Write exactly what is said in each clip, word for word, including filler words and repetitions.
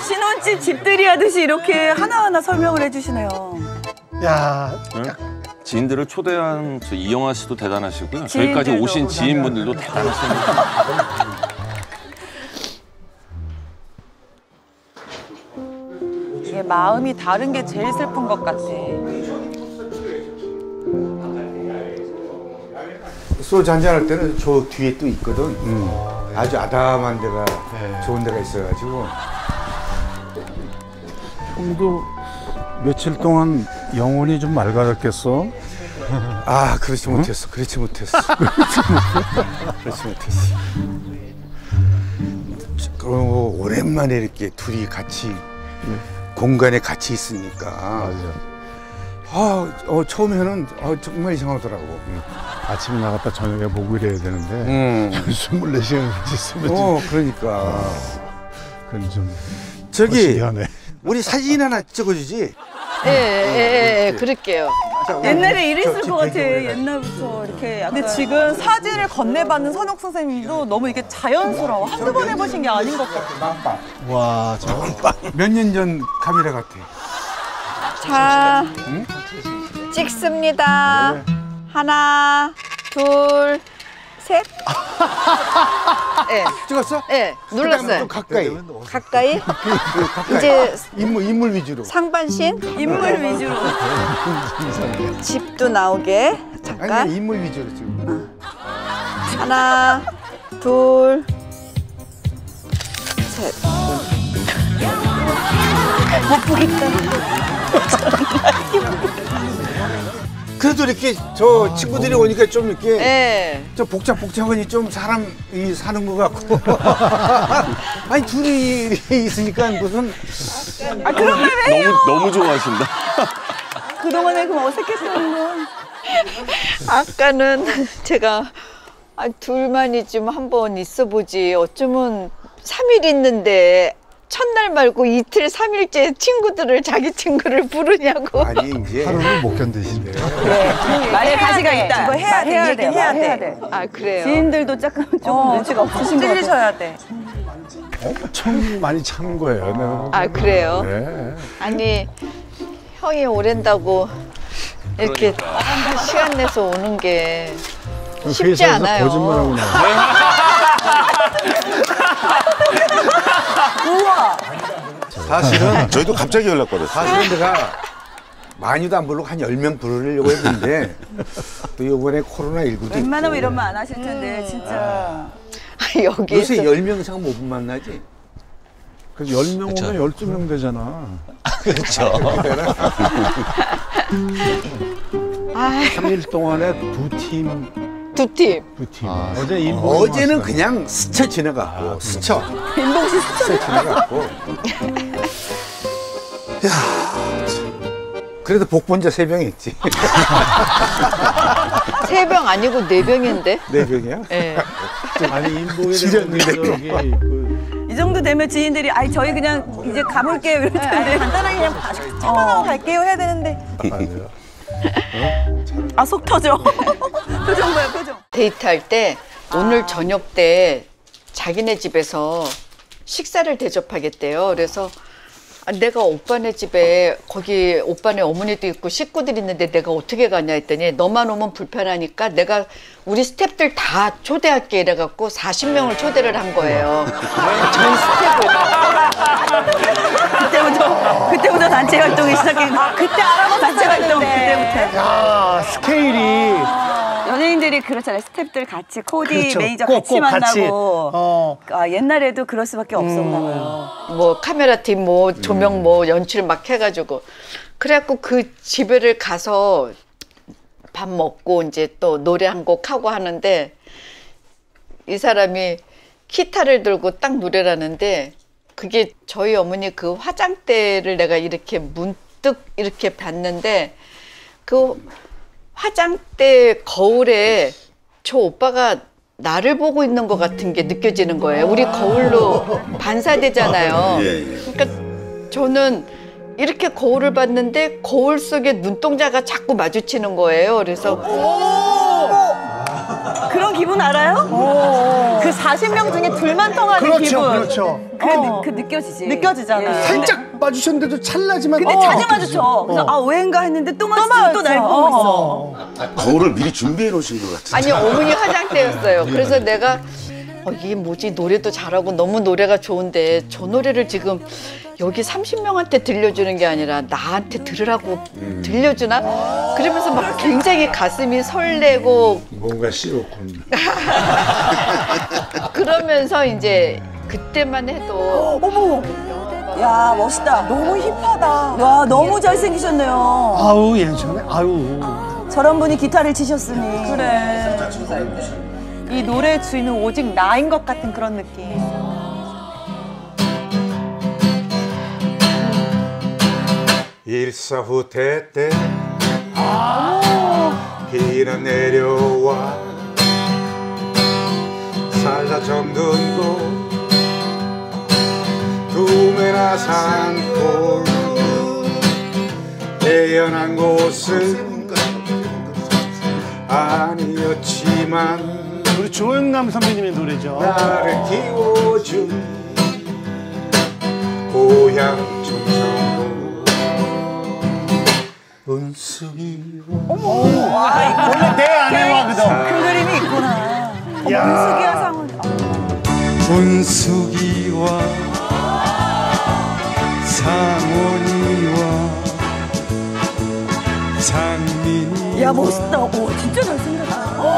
신혼집 집들이 하듯이 이렇게 하나하나 설명을 해주시네요. 야, 응? 지인들을 초대한 저 이영하 씨도 대단하시고요. 저희까지 오신 지인분들도 대단하십니다. 이게 마음이 다른 게 제일 슬픈 것 같아. 소주 한잔할 때는 저 뒤에 또 있거든. 음. 아주 아담한 데가 네. 좋은 데가 있어가지고. 형도 며칠 동안 영혼이 좀 맑아졌겠어? 아, 그렇지 응? 못했어. 그렇지 못했어. 그렇지 못했어. 그리고 오랜만에 이렇게 둘이 같이 응. 공간에 같이 있으니까. 맞아. 아, 어, 처음에는 아, 정말 이상하더라고. 응. 아침에 나갔다 저녁에 목요일 해야 되는데 응. 스물네 시간 같이 있으면 어, 그러니까. 아, 그건 좀 저기 신기하네. 우리 사진 하나 찍어주지? 예, 예, 예, 그럴게요. 옛날에 이랬을 것 같아. 옛날부터 이렇게 약간. 근데 지금 사진을 건네받는 선욱 선생님도 너무 이게 자연스러워. 한두 번 해보신 게 아닌 것 같아. 와, 저 몇 년 전 카메라 같아. 자, 응? 찍습니다. 네. 하나, 둘, 셋. 예, 찍었어? 예, 눌렀어요. 좀 가까이. 가까이. 가까이. 이제 인물, 인물 위주로. 상반신. 인물 위주로. 집도 나오게. 잠깐. 아니, 인물 위주로 지금. 하나, 둘, 셋. 못 보겠다. 그래도 이렇게 저 친구들이 오니까 좀 이렇게 예. 좀 복잡복잡하니 좀 사람이 사는 것 같고. 아니 둘이 있으니까 무슨 아 그런 말 왜 해요? 너무 너무 좋아하신다. 그동안에 그럼 어색했던 거. 아까는 제가 아, 둘만이지 한번 있어보지. 어쩌면 삼 일 있는데 첫날 말고 이틀, 삼 일째 친구들을 자기 친구를 부르냐고. 아니 이제 하루를 못 견디신대요. 네. 말에 가시가 있다. 이거 해야 돼. 해야 얘기 돼. 해야 해야 돼. 돼. 아 그래요? 지인들도 조금 조금 어, 눈치가 없으신 거 같아요. 찔리셔야 돼. 엄청 많이 참은 거예요. 내가. 아 그래요? 네. 아니 형이 오랜다고 이렇게 아, 시간 내서 오는 게 쉽지 회사에서 않아요. 거짓말하고 나와. 우와. 사실은 저희도 갑자기 연락 받았어요. 사실은 내가 많이도 안 부르고 한 열 명 부르려고 했는데 또 이번에 코로나 십구도 웬만하면 있고. 이런 말 안 하실 텐데 진짜. 아, 여기에서 요새 열 명 이상 못 만나지? 그래서 열 명 오면 열두 명 되잖아. 그렇죠. 삼 일 동안에 두 팀, 두 팀. 두 팀. 아, 어제 인봉 어제는 그냥 스쳐 지나갔고 아, 스쳐 인봉씨 스쳐 지나갔고. 야, 그래도 복분자 세 병 했지. 세 병 아니고 네 병인데. 네 병이야? 예. 아니 인봉이 지렸는데. 저기 그 이 정도 되면 지인들이 아이 저희 그냥 이제 가볼게요 이럴 텐데. 간단하게 그냥 퇴근하고 갈게요 해야 되는데. 맞아요. 아 속 터져. 표정 봐요 표정. 데이트할 때 오늘 저녁 때 자기네 집에서 식사를 대접하겠대요. 그래서 아, 내가 오빠네 집에 거기 오빠네 어머니도 있고 식구들 있는데 내가 어떻게 가냐 했더니 너만 오면 불편하니까 내가 우리 스태프들 다 초대할게 이래갖고 사십 명을 초대를 한 거예요. 전 스태프를. 그때부터 그때부터 단체 활동이 시작된. 아 그때 알아봤어 단체 활동 그때부터. 야, 스케일이. 연예인들이 그렇잖아요. 스태프들 같이 코디 그렇죠. 매니저 꼭, 같이 꼭 만나고. 같이. 어. 아, 옛날에도 그럴 수밖에 없었나 봐요. 뭐 카메라 팀 뭐 조명 뭐 연출 막 해가지고 그래갖고 그 집에를 가서 밥 먹고 이제 또 노래 한 곡 하고 하는데 이 사람이 기타를 들고 딱 노래를 하는데 그게 저희 어머니 그 화장대를 내가 이렇게 문득 이렇게 봤는데 그 화장대 거울에 저 오빠가 나를 보고 있는 것 같은 게 느껴지는 거예요. 우리 거울로 반사되잖아요. 그러니까 저는 이렇게 거울을 봤는데 거울 속에 눈동자가 자꾸 마주치는 거예요. 그래서 그런 기분 알아요? 그 사십 명 중에 둘만 통하는 그렇죠, 기분. 그렇죠. 그, 어. 그 느껴지지. 느껴지잖아. 예. 살짝 마주쳤는데도 찰나지만. 근데 어, 자주 느껴지지. 마주쳐. 그래서 어. 아 오해인가 했는데 또 마주쳐 마주쳐. 또 날 보고 어. 있어. 거울을 미리 준비해 놓으신 것 같은데. 아니 어머니 화장대였어요. 그래서 내가 어, 이게 뭐지 노래도 잘하고 너무 노래가 좋은데 저 노래를 지금 여기 삼십 명한테 들려주는 게 아니라 나한테 들으라고 들려주나? 그러면서 막 굉장히 가슴이 설레고 뭔가 싫었군. 그러면서 이제 그때만 해도 어머. 야 멋있다. 너무 힙하다. 와 너무 잘생기셨네요. 아우 예전에 아유. 저런 분이 기타를 치셨으니. 그래. 이 노래의 주인은 오직 나인 것 같은 그런 느낌. 일사후퇴 때 비는 내려와 살다 정든 곳 두메나 산골 태어난 곳은 아니었지만 우리 조영남 선배님의 노래죠. 나를 키워준 고향 충청도 은숙이와 원래 내 아내와 그동. 그 그림이 있구나. 야. 문숙이와 상훈. 은숙이와 상원이와 장민이 야 멋있다. 오 진짜 잘생겼다.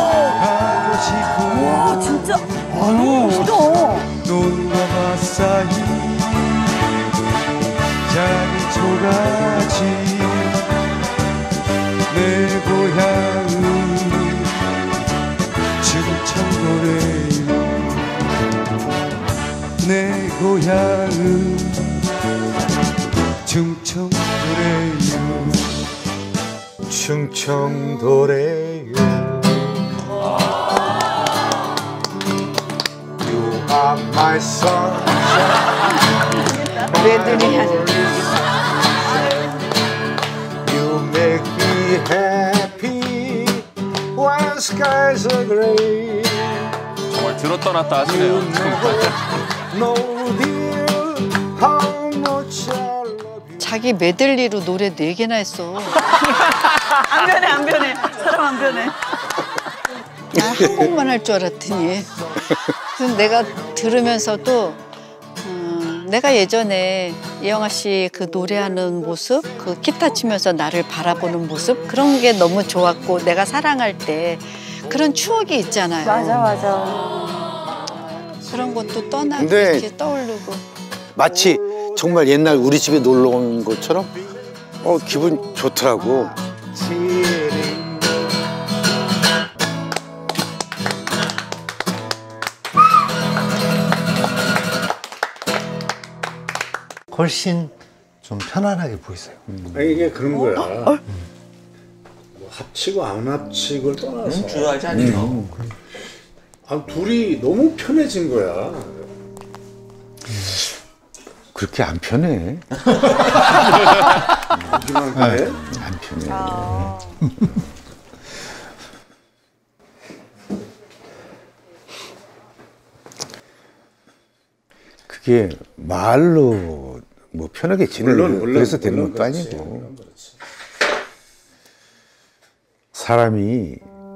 와 진짜. 아유. 멋있다. 논과 밭사이 작은 초가지 내 고향은 충청도래요 내 고향은 충청도래요 충청도래요 You are my sunshine 애들이 You make me happy when skies are gray. 정말 들었다 놨다 하시네요. No dear, how much I love you. 자기 메들리로 노래 네 개나 했어. 안 변해 안 변해. 사람 안 변해. 나 한 곡만 할 줄 알았더니. 그래서 내가 들으면서도 음, 내가 예전에 이영아 씨 그 노래하는 모습, 그 기타 치면서 나를 바라보는 모습 그런 게 너무 좋았고 내가 사랑할 때 그런 추억이 있잖아요. 맞아 맞아. 그런 것도 떠나고 근데 이렇게 떠오르고. 마치 정말 옛날 우리 집에 놀러 온 것처럼 어 기분 좋더라고. 훨씬 좀 편안하게 보이세요. 아니, 이게 그런 거야. 뭐 합치고 안 합치고를 떠나서 중요하지 않죠. 아, 둘이 너무 편해진 거야. 그렇게 안 편해. 하지만 그래? 안 편해. 그게 말로 뭐 편하게 지내고 물론, 물론, 그래서 되는 물론 것도 그렇지, 아니고 물론 그렇지. 사람이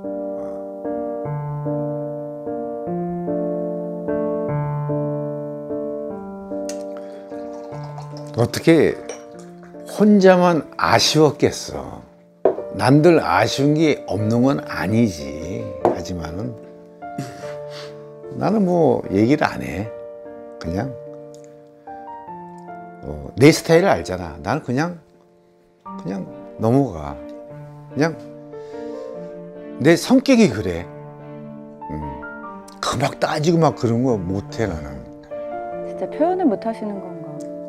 어떻게 혼자만 아쉬웠겠어. 남들 아쉬운 게 없는 건 아니지. 하지만은 나는 뭐 얘기를 안 해. 그냥 어, 내 스타일을 알잖아. 나는 그냥 그냥 넘어가. 그냥 내 성격이 그래. 음. 그 막 따지고 막 그런 거 못해 나는. 진짜 표현을 못 하시는 건가?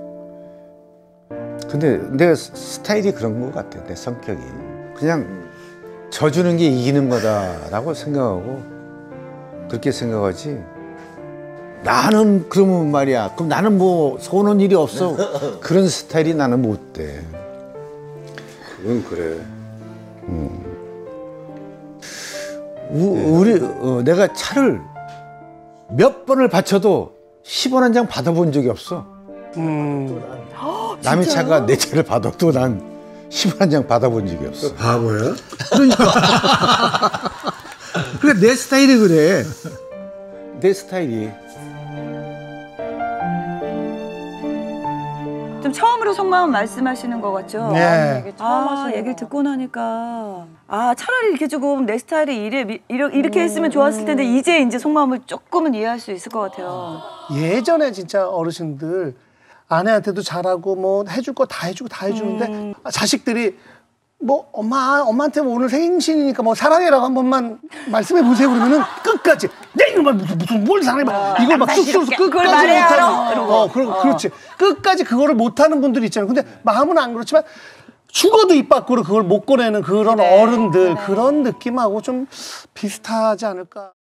근데 내가 스타일이 그런 것 같아. 내 성격이 그냥 져주는 게 이기는 거다라고 생각하고 그렇게 생각하지. 나는 그러면 말이야. 그럼 나는 뭐 서운한 일이 없어. 그런 스타일이 나는 못 돼. 그건 그래. 우, 우리 어, 내가 차를 몇 번을 바쳐도 십 원 한 장 받아본 적이 없어. 음. 남의 차가 내 차를 받아도 난 십 원 한 장 받아본 적이 없어. 바보야? 그래 내 스타일이 그래. 내 스타일이. 좀 처음으로 속마음 말씀하시는 것 같죠? 네. 아, 얘기를 듣고 나니까 아 차라리 이렇게 조금 내 스타일이 이래, 이렇게, 이렇게 했으면 좋았을 텐데 이제 이제 속마음을 조금은 이해할 수 있을 것 같아요. 예전에 진짜 어르신들 아내한테도 잘하고 뭐 해줄 거 다 해주고 다 해주는데 음. 자식들이 뭐 엄마 엄마한테 뭐 오늘 생신이니까 뭐 사랑해라고 한 번만 말씀해 보세요 그러면은 끝까지 내 이놈아 무슨 무슨 뭘 사랑해 막 이걸 막 쑥쑥 그걸 끝까지 말해야 못하는 알아? 이러고. 어 그러, 그렇지 끝까지 그거를 못하는 분들이 있잖아요. 근데 마음은 안 그렇지만 죽어도 입 밖으로 그걸 못 꺼내는 그런 어른들 그런 느낌하고 좀 비슷하지 않을까.